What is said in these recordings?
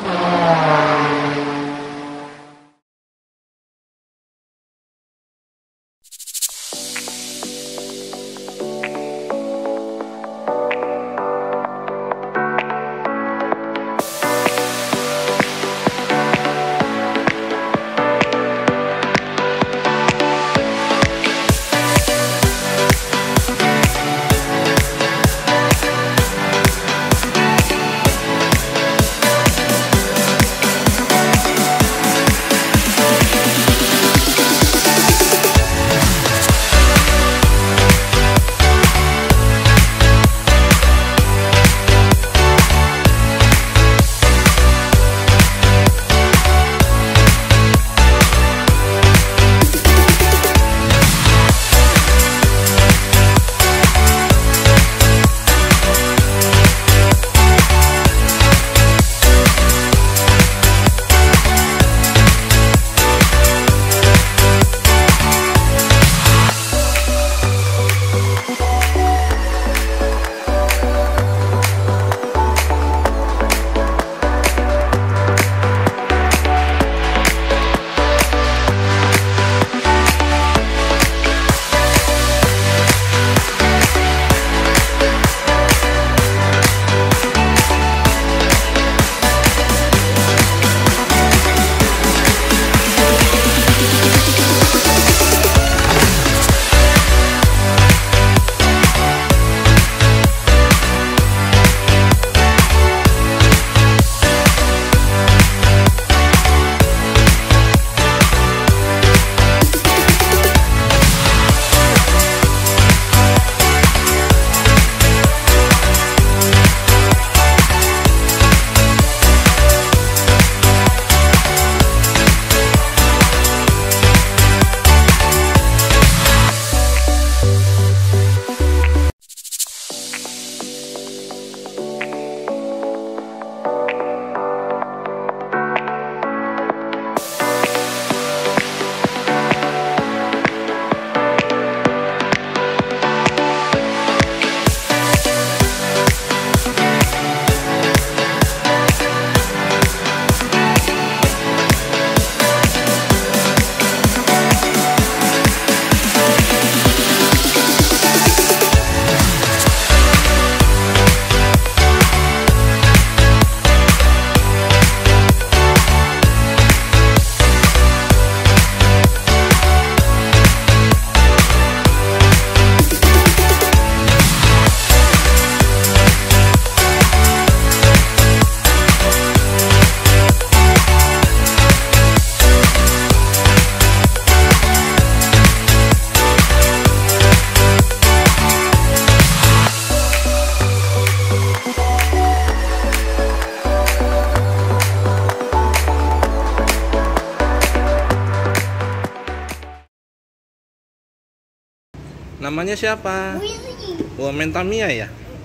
Namanya siapa? Willy. Wah, main Tamiya ya?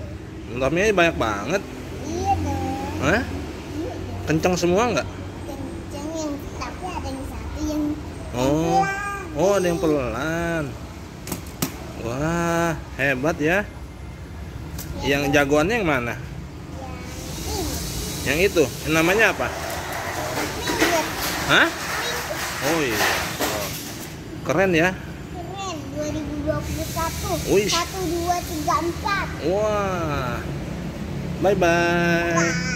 Tamiya banyak banget. Iya dong. Hah? Iya. Kencang semua nggak? Kencang yang tapi ada yang satu yang Oh, pelan. oh ada yang pelan. Wah, hebat ya. Yang jagoannya yang mana? Yang itu, namanya apa? Minggat. Hah? Oh iya. Oh. Keren ya. Keren 2021. Wih. 1 2 3 4. Wah. Bye bye. Bye.